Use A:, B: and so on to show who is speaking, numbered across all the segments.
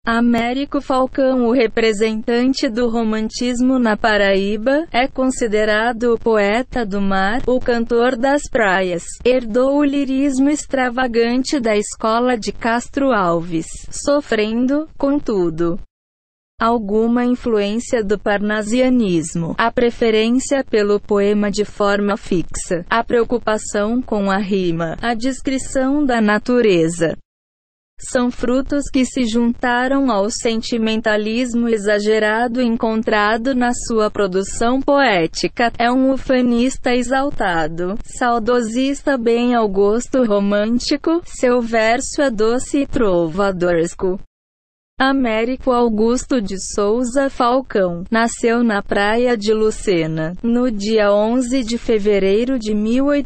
A: Américo Falcão, o representante do romantismo na Paraíba, é considerado o poeta do mar, o cantor das praias. Herdou o lirismo extravagante da escola de Castro Alves, sofrendo, contudo, alguma influência do parnasianismo, a preferência pelo poema de forma fixa, a preocupação com a rima, a descrição da natureza. São frutos que se juntaram ao sentimentalismo exagerado encontrado na sua produção poética. É um ufanista exaltado, saudosista bem ao gosto romântico, seu verso é doce e trovadoresco. Américo Augusto de Souza Falcão nasceu na praia de Lucena, no dia 11 de fevereiro de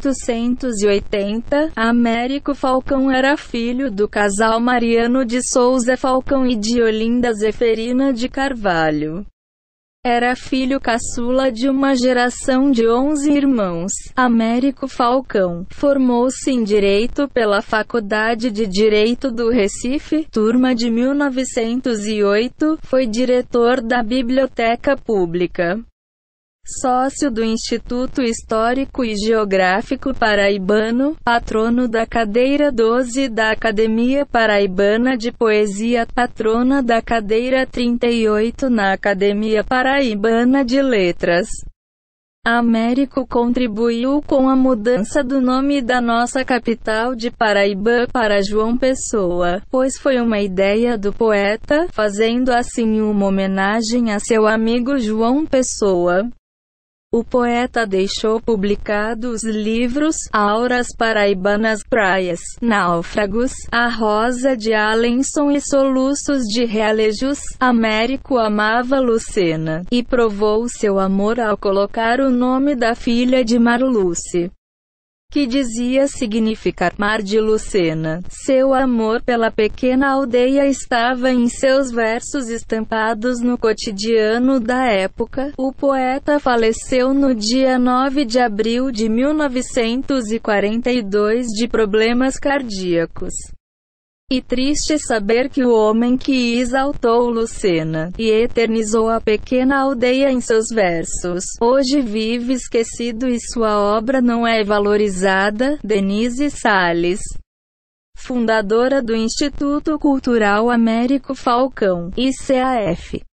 A: 1880. Américo Falcão era filho do casal Mariano de Souza Falcão e de Olinda Zeferina de Carvalho. Era filho caçula de uma geração de 11 irmãos. Américo Falcão formou-se em Direito pela Faculdade de Direito do Recife, turma de 1908, foi diretor da Biblioteca Pública. Sócio do Instituto Histórico e Geográfico Paraibano, patrono da cadeira 12 da Academia Paraibana de Poesia, patrona da cadeira 38 na Academia Paraibana de Letras. Américo contribuiu com a mudança do nome da nossa capital de Paraíba para João Pessoa, pois foi uma ideia do poeta, fazendo assim uma homenagem a seu amigo João Pessoa. O poeta deixou publicados livros: Auras Paraibanas, Praias, Náufragos, A Rosa de Alençon e Soluços de Realejos. Américo amava Lucena, e provou seu amor ao colocar o nome da filha de Marluce, que dizia significar Mar de Lucena. Seu amor pela pequena aldeia estava em seus versos estampados no cotidiano da época. O poeta faleceu no dia 9 de abril de 1942 de problemas cardíacos. E triste saber que o homem que exaltou Lucena e eternizou a pequena aldeia em seus versos, hoje vive esquecido e sua obra não é valorizada. Denise Salles, fundadora do Instituto Cultural Américo Falcão, ICAF.